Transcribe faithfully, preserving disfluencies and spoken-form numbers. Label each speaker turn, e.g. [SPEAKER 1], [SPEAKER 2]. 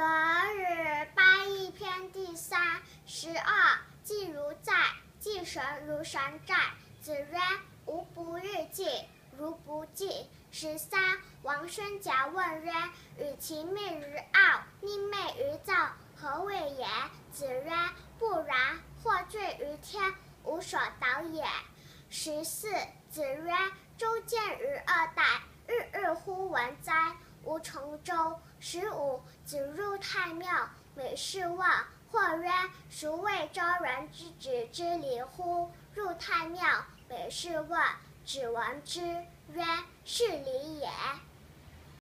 [SPEAKER 1] 论语八佾篇第三十二。季如在，祭神如神在。子曰：吾不欲祭，如不祭。十三。王孙贾问曰：与其命于奥，宁昧于灶，何谓也？子曰：不然，或坠于天，无所导也。十四。子曰：周见于二代，日日乎文哉！吾从周。十五。子入太庙，每事问。或曰：孰谓周人之子之礼乎？入太庙，每事问。子闻之曰：是礼也。